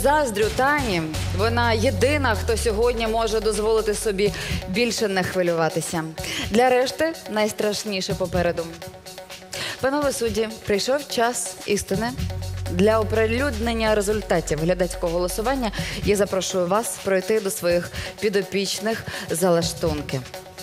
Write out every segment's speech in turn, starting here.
заздрю Тані. Вона єдина, хто сьогодні може дозволити собі більше не хвилюватися. Для решти найстрашніше попереду. Панове судді, прийшов час істини. Для оприлюднення результатів глядацького голосування я запрошую вас пройти до своїх підопічних за лаштунки.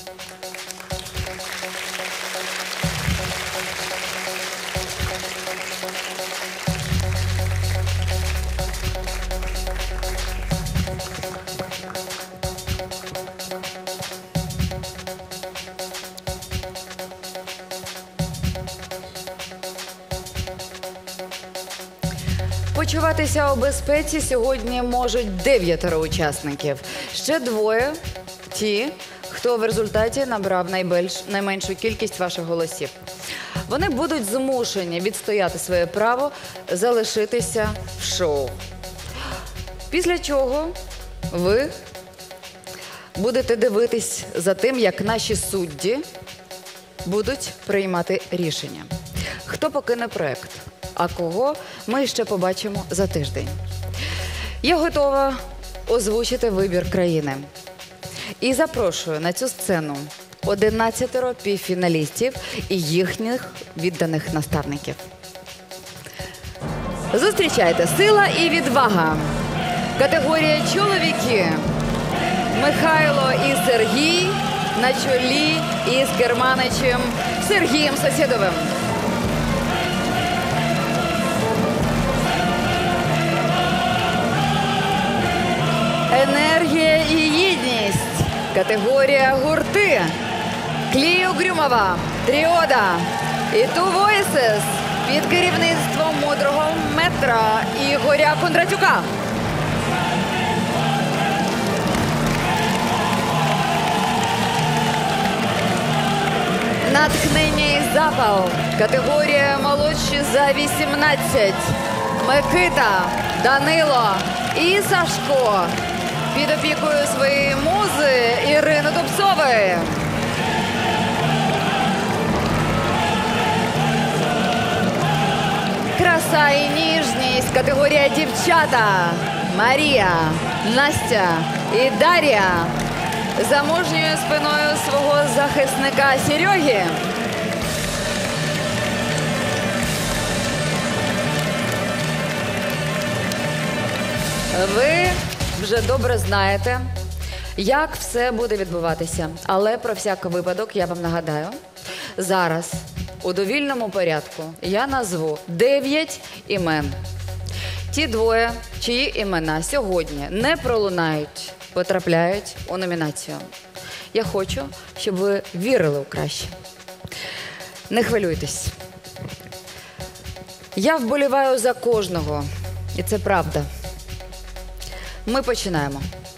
Почуватися у безпеці сьогодні можуть 9 учасників. Ще 2 – ті, хто в результаті набрав найменшу кількість ваших голосів. Вони будуть змушені відстояти своє право залишитися в шоу. Після чого ви будете дивитись за тим, як наші судді будуть приймати рішення. Хто покине проект? А кого ми ще побачимо за тиждень. Я готова озвучити вибір країни. І запрошую на цю сцену 11 півфіналістів і їхніх відданих наставників. Зустрічайте, сила і відвага. Категорія чоловіки. Михайло і Сергій на чолі із керманичем Сергієм Сосєдовим. Енергія і гідність. Категорія гурти. Кліо Грюмова, Тріода і Two Voices під керівництвом мудрого метра Ігоря Кондратюка. Натхнення і запал. Категорія молодші за 18. Микита, Данило і Сашко. Під опікою своєї музи Ірини Дубцової. Краса і ніжність. Категорія дівчата. Марія, Настя і Дар'я. За мужньою спиною свого захисника Серьоги. Ви вже добре знаєте, як все буде відбуватися. Але про всяк випадок я вам нагадаю. Зараз у довільному порядку я назву 9 імен. Ті 2, чиї імена сьогодні не пролунають, потрапляють у номінацію. Я хочу, щоб ви вірили у краще. Не хвилюйтесь. Я вболіваю за кожного. І це правда. Ми починаємо.